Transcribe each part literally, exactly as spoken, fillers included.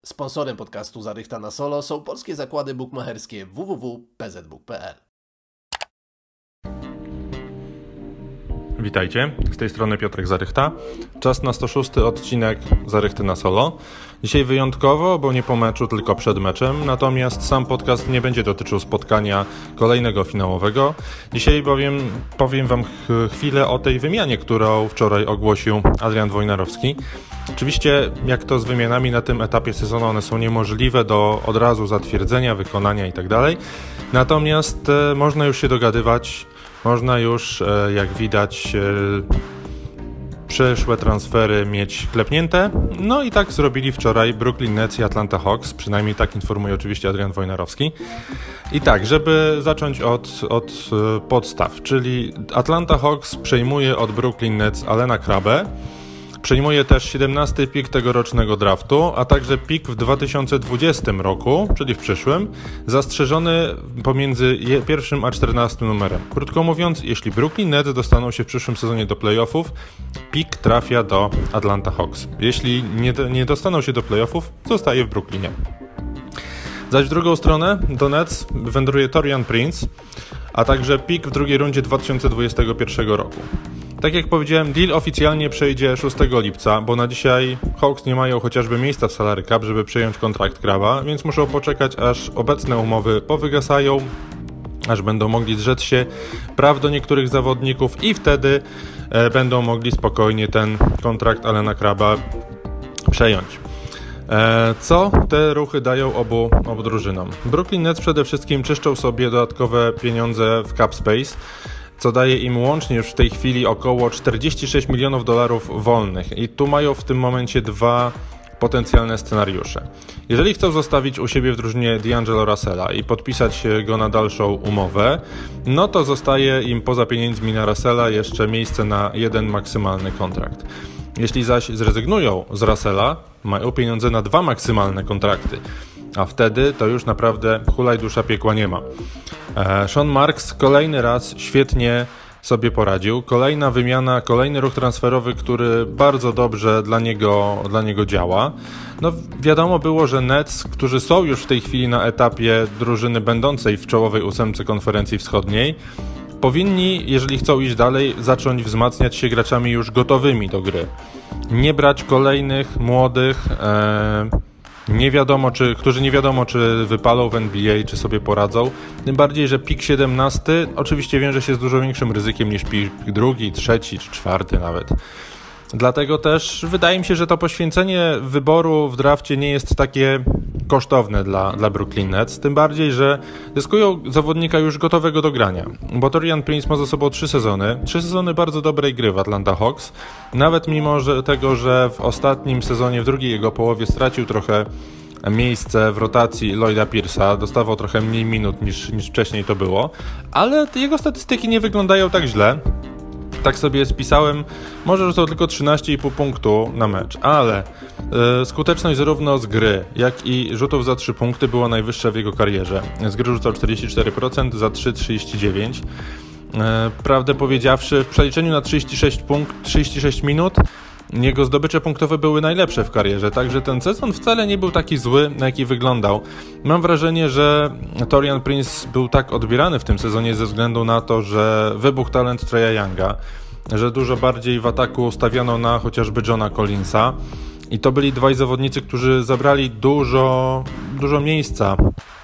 Sponsorem podcastu Zarychta na Solo są polskie zakłady bukmacherskie w w w kropka p z book kropka p l. Witajcie, z tej strony Piotrek Zarychta. Czas na sto szósty odcinek Zarychty na Solo. Dzisiaj wyjątkowo, bo nie po meczu, tylko przed meczem, natomiast sam podcast nie będzie dotyczył spotkania kolejnego finałowego. Dzisiaj bowiem powiem Wam chwilę o tej wymianie, którą wczoraj ogłosił Adrian Wojnarowski. Oczywiście, jak to z wymianami na tym etapie sezonu, one są niemożliwe do od razu zatwierdzenia, wykonania itd. Natomiast e, można już się dogadywać, można już, e, jak widać, e, przyszłe transfery mieć klepnięte. No i tak zrobili wczoraj Brooklyn Nets i Atlanta Hawks, przynajmniej tak informuje oczywiście Adrian Wojnarowski. I tak, żeby zacząć od, od e, podstaw, czyli Atlanta Hawks przejmuje od Brooklyn Nets Allena Crabbę. Przejmuje też siedemnasty pik tegorocznego draftu, a także pik w dwa tysiące dwudziestym roku, czyli w przyszłym, zastrzeżony pomiędzy pierwszym a czternastym numerem. Krótko mówiąc, jeśli Brooklyn Nets dostaną się w przyszłym sezonie do playoffów, pik trafia do Atlanta Hawks. Jeśli nie, nie dostaną się do playoffów, zostaje w Brooklynie. Zaś w drugą stronę do Nets wędruje Taurean Prince, a także pik w drugiej rundzie dwa tysiące dwudziestego pierwszego roku. Tak jak powiedziałem, deal oficjalnie przejdzie szóstego lipca, bo na dzisiaj Hawks nie mają chociażby miejsca w salary cap, żeby przejąć kontrakt Crabba, więc muszą poczekać, aż obecne umowy powygasają, aż będą mogli zrzec się praw do niektórych zawodników i wtedy e, będą mogli spokojnie ten kontrakt Allena Crabba przejąć. E, co te ruchy dają obu, obu drużynom? Brooklyn Nets przede wszystkim czyszczą sobie dodatkowe pieniądze w cap space, co daje im łącznie już w tej chwili około czterdzieści sześć milionów dolarów wolnych. I tu mają w tym momencie dwa potencjalne scenariusze. Jeżeli chcą zostawić u siebie w drużynie D'Angelo Russella i podpisać go na dalszą umowę, no to zostaje im poza pieniędzmi na Russella jeszcze miejsce na jeden maksymalny kontrakt. Jeśli zaś zrezygnują z Russella, mają pieniądze na dwa maksymalne kontrakty. A wtedy to już naprawdę hulaj dusza piekła nie ma. E, Sean Marks kolejny raz świetnie sobie poradził. Kolejna wymiana, kolejny ruch transferowy, który bardzo dobrze dla niego, dla niego działa. No wiadomo było, że Nets, którzy są już w tej chwili na etapie drużyny będącej w czołowej ósemce konferencji wschodniej, powinni, jeżeli chcą iść dalej, zacząć wzmacniać się graczami już gotowymi do gry. Nie brać kolejnych młodych, e, Nie wiadomo, czy, którzy nie wiadomo, czy wypalą w N B A, czy sobie poradzą. Tym bardziej, że pik siedemnasty oczywiście wiąże się z dużo większym ryzykiem niż pik drugi, trzeci czy czwarty nawet. Dlatego też wydaje mi się, że to poświęcenie wyboru w drafcie nie jest takie kosztowne dla, dla Brooklyn Nets. Tym bardziej, że zyskują zawodnika już gotowego do grania. Bo Taurean Prince ma za sobą trzy sezony. Trzy sezony bardzo dobrej gry w Atlanta Hawks. Nawet mimo że tego, że w ostatnim sezonie, w drugiej jego połowie stracił trochę miejsce w rotacji Lloyda Pierce'a, dostawał trochę mniej minut niż, niż wcześniej to było. Ale jego statystyki nie wyglądają tak źle. Tak sobie spisałem, może rzucał tylko trzynaście i pół punktu na mecz, ale y, skuteczność zarówno z gry, jak i rzutów za trzy punkty była najwyższa w jego karierze. Z gry rzucał czterdzieści cztery procent, za trzy trzydzieści dziewięć procent. Y, prawdę powiedziawszy, w przeliczeniu na trzydzieści sześć, punkt, trzydzieści sześć minut jego zdobycze punktowe były najlepsze w karierze, także ten sezon wcale nie był taki zły, na jaki wyglądał. Mam wrażenie, że Taurean Prince był tak odbierany w tym sezonie ze względu na to, że wybuchł talent Treya Younga, że dużo bardziej w ataku stawiano na chociażby Johna Collinsa i to byli dwaj zawodnicy, którzy zabrali dużo, dużo miejsca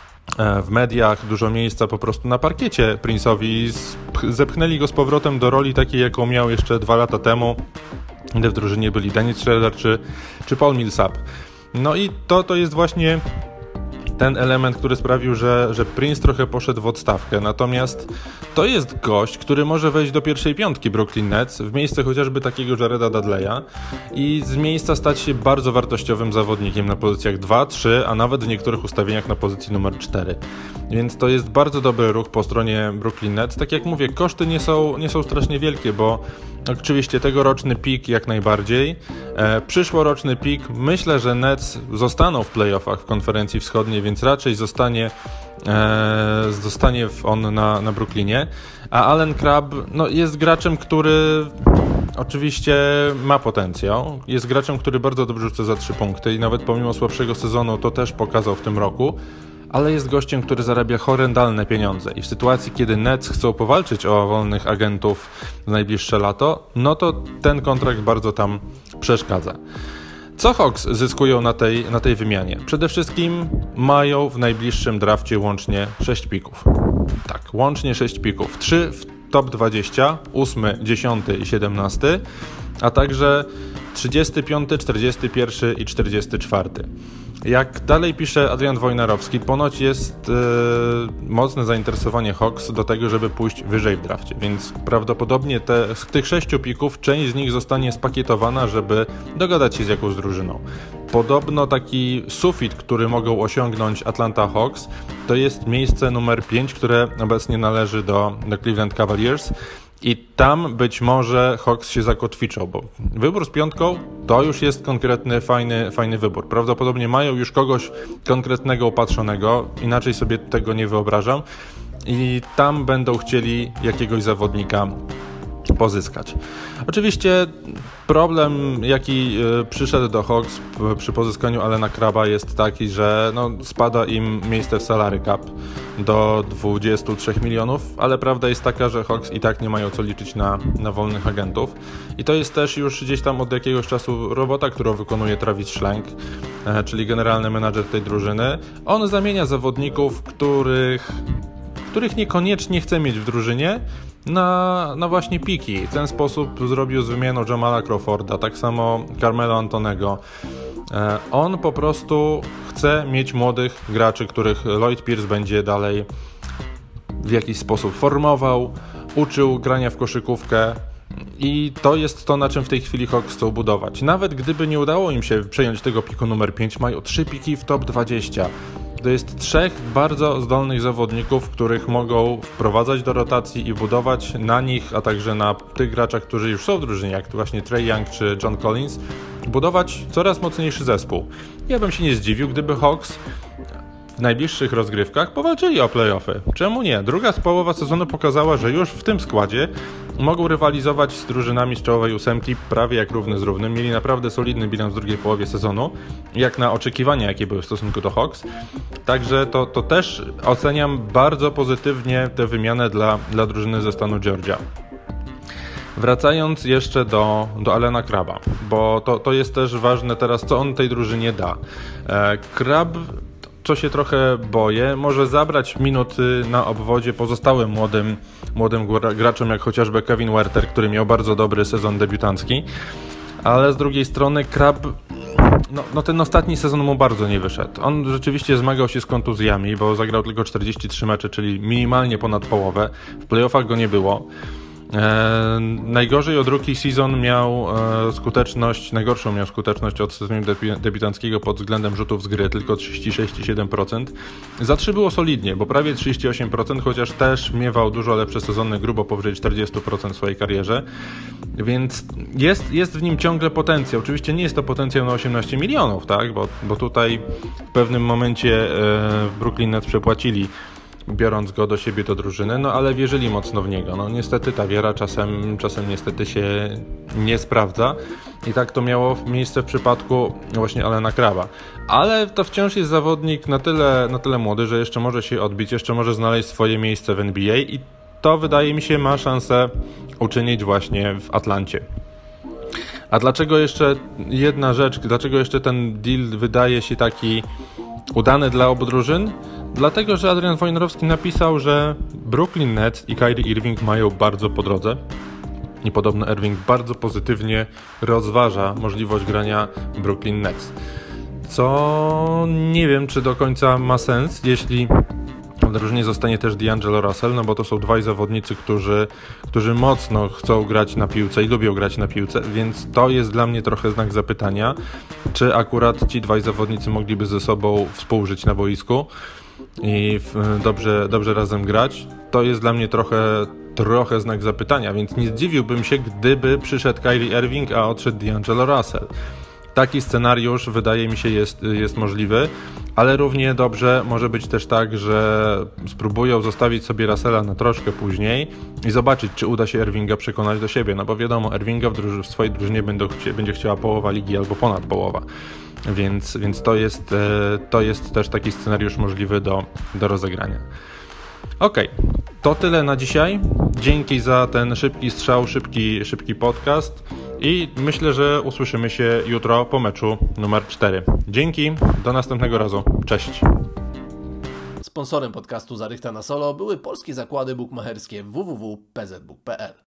w mediach, dużo miejsca po prostu na parkiecie Prince'owi i zepchnęli go z powrotem do roli takiej, jaką miał jeszcze dwa lata temu, gdy w drużynie byli Dennis Schroeder czy, czy Paul Millsap. No i to, to jest właśnie ten element, który sprawił, że, że Prince trochę poszedł w odstawkę. Natomiast to jest gość, który może wejść do pierwszej piątki Brooklyn Nets w miejsce chociażby takiego Jareda Dudleya i z miejsca stać się bardzo wartościowym zawodnikiem na pozycjach dwa, trzy, a nawet w niektórych ustawieniach na pozycji numer cztery. Więc to jest bardzo dobry ruch po stronie Brooklyn Nets. Tak jak mówię, koszty nie są, nie są strasznie wielkie, bo oczywiście tegoroczny pik jak najbardziej. E, przyszłoroczny pik, myślę, że Nets zostaną w playoffach w konferencji wschodniej, więc raczej zostanie, e, zostanie on na, na Brooklynie. A Allen Crabbe no, jest graczem, który oczywiście ma potencjał. Jest graczem, który bardzo dobrze rzuca za trzy punkty i nawet pomimo słabszego sezonu to też pokazał w tym roku. Ale jest gościem, który zarabia horrendalne pieniądze i w sytuacji, kiedy Nets chcą powalczyć o wolnych agentów w najbliższe lato, no to ten kontrakt bardzo tam przeszkadza. Co Hawks zyskują na tej, na tej wymianie? Przede wszystkim mają w najbliższym drafcie łącznie sześć pików. Tak, łącznie sześć pików. trzy w top dwadzieścia, ósmy, dziesiąty i siedemnasty, a także trzydziesty piąty, czterdziesty pierwszy i czterdziesty czwarty. Jak dalej pisze Adrian Wojnarowski, ponoć jest yy, mocne zainteresowanie Hawks do tego, żeby pójść wyżej w drafcie, więc prawdopodobnie te, z tych sześciu pików część z nich zostanie spakietowana, żeby dogadać się z jakąś drużyną. Podobno taki sufit, który mogą osiągnąć Atlanta Hawks, to jest miejsce numer pięć, które obecnie należy do, do Cleveland Cavaliers. I tam być może Hawks się zakotwiczą, bo wybór z piątką to już jest konkretny, fajny, fajny wybór. Prawdopodobnie mają już kogoś konkretnego upatrzonego, inaczej sobie tego nie wyobrażam. I tam będą chcieli jakiegoś zawodnika pozyskać. Oczywiście problem, jaki przyszedł do Hawks przy pozyskaniu Allena Crabba jest taki, że no, spada im miejsce w salary cap do dwudziestu trzech milionów, ale prawda jest taka, że Hawks i tak nie mają co liczyć na, na wolnych agentów. I to jest też już gdzieś tam od jakiegoś czasu robota, którą wykonuje Travis Schlenk, czyli generalny menadżer tej drużyny. On zamienia zawodników, których, których niekoniecznie chce mieć w drużynie, Na, na właśnie piki. W ten sposób zrobił z wymianą Jamala Crawforda, tak samo Carmelo Antonego. E, on po prostu chce mieć młodych graczy, których Lloyd Pierce będzie dalej w jakiś sposób formował, uczył grania w koszykówkę i to jest to, na czym w tej chwili Hawks chcą budować. Nawet gdyby nie udało im się przejąć tego piku numer pięć, mają trzy piki w top dwadzieścia. To jest trzech bardzo zdolnych zawodników, których mogą wprowadzać do rotacji i budować na nich, a także na tych graczach, którzy już są w drużynie, jak właśnie Trae Young czy John Collins, budować coraz mocniejszy zespół. Ja bym się nie zdziwił, gdyby Hawks w najbliższych rozgrywkach powalczyli o play-offy. Czemu nie? Druga połowa sezonu pokazała, że już w tym składzie mogą rywalizować z drużynami z czołowej ósemki prawie jak równy z równym. Mieli naprawdę solidny bilans w drugiej połowie sezonu, jak na oczekiwania, jakie były w stosunku do Hawks. Także to, to też oceniam bardzo pozytywnie tę wymianę dla, dla drużyny ze stanu Georgia. Wracając jeszcze do, do Allena Crabba, bo to, to jest też ważne teraz, co on tej drużynie da. E, Crabb, co się trochę boję, może zabrać minuty na obwodzie pozostałym młodym, młodym graczom, jak chociażby Kevin Huerter, który miał bardzo dobry sezon debiutancki, ale z drugiej strony Crabb, no, no ten ostatni sezon mu bardzo nie wyszedł. On rzeczywiście zmagał się z kontuzjami, bo zagrał tylko czterdzieści trzy mecze, czyli minimalnie ponad połowę. W playoffach go nie było. E, najgorzej od rookie season miał e, skuteczność, najgorszą miał skuteczność od sezonu debi- debiutanckiego pod względem rzutów z gry, tylko trzydzieści sześć przecinek siedem procent. Za trzy było solidnie, bo prawie trzydzieści osiem procent, chociaż też miewał dużo lepsze sezony, grubo powyżej czterdzieści procent w swojej karierze, więc jest, jest w nim ciągle potencjał. Oczywiście nie jest to potencjał na osiemnaście milionów, tak? bo, bo tutaj w pewnym momencie e, Brooklyn Nets przepłacili, biorąc go do siebie do drużyny, no ale wierzyli mocno w niego. No niestety ta wiara czasem, czasem niestety się nie sprawdza i tak to miało miejsce w przypadku właśnie Allena Crabba. Ale to wciąż jest zawodnik na tyle, na tyle młody, że jeszcze może się odbić, jeszcze może znaleźć swoje miejsce w N B A i to wydaje mi się ma szansę uczynić właśnie w Atlancie. A dlaczego jeszcze jedna rzecz, dlaczego jeszcze ten deal wydaje się taki udany dla obu drużyn? Dlatego, że Adrian Wojnarowski napisał, że Brooklyn Nets i Kyrie Irving mają bardzo po drodze i podobno Irving bardzo pozytywnie rozważa możliwość grania Brooklyn Nets. Co nie wiem, czy do końca ma sens, jeśli w drużynie zostanie też D'Angelo Russell, no bo to są dwaj zawodnicy, którzy, którzy mocno chcą grać na piłce i lubią grać na piłce, więc to jest dla mnie trochę znak zapytania, czy akurat ci dwaj zawodnicy mogliby ze sobą współżyć na boisku i dobrze, dobrze razem grać. To jest dla mnie trochę, trochę znak zapytania, więc nie zdziwiłbym się, gdyby przyszedł Kyrie Irving, a odszedł D'Angelo Russell. Taki scenariusz wydaje mi się jest, jest możliwy. ale równie dobrze może być też tak, że spróbują zostawić sobie Russella na troszkę później i zobaczyć, czy uda się Irvinga przekonać do siebie, no bo wiadomo, Irvinga w, druży- w swojej drużynie będą chcie- będzie chciała połowa ligi albo ponad połowa, więc, więc to, jest, to jest też taki scenariusz możliwy do, do rozegrania. Okej, okay. To tyle na dzisiaj. Dzięki za ten szybki strzał, szybki, szybki podcast i myślę, że usłyszymy się jutro po meczu numer cztery. Dzięki, do następnego razu. Cześć. Sponsorem podcastu Zarychta na Solo były polskie zakłady bukmacherskie w w w kropka p z book kropka p l.